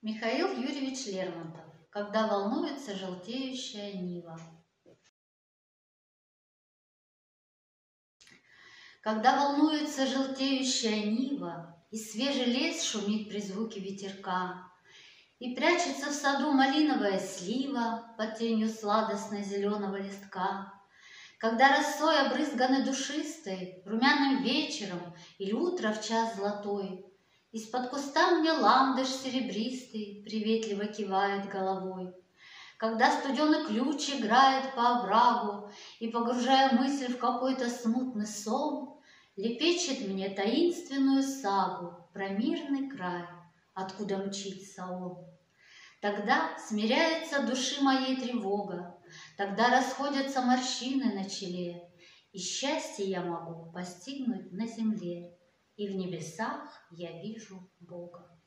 Михаил Юрьевич Лермонтов. Когда волнуется желтеющая нива. Когда волнуется желтеющая нива, и свежий лес шумит при звуке ветерка, и прячется в саду малиновая слива под тенью сладостно зеленого листка, когда росой обрызганы душистой, румяным вечером или утро в час золотой, из-под куста мне ландыш серебристый приветливо кивает головой, когда студеный ключ играет по оврагу и, погружая мысль в какой-то смутный сон, лепечет мне таинственную сагу про мирный край, откуда мчится он. Тогда смиряется души моей тревога, тогда расходятся морщины на челе, и счастье я могу постигнуть на земле, и в небесах я вижу Бога.